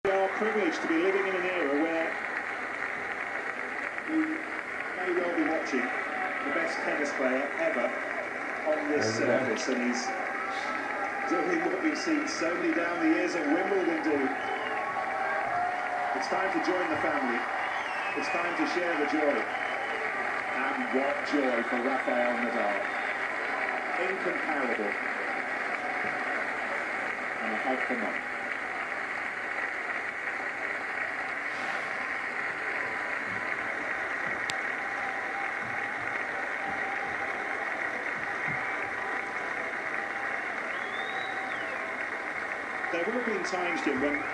We are privileged to be living in an era where we may well be watching the best tennis player ever on this surface, and he's doing what we've seen so many down the years at Wimbledon do. It's time to join the family. It's time to share the joy. And what joy for Rafa Nadal. Incomparable. And a hug for Mum. There will have been times, Jim, when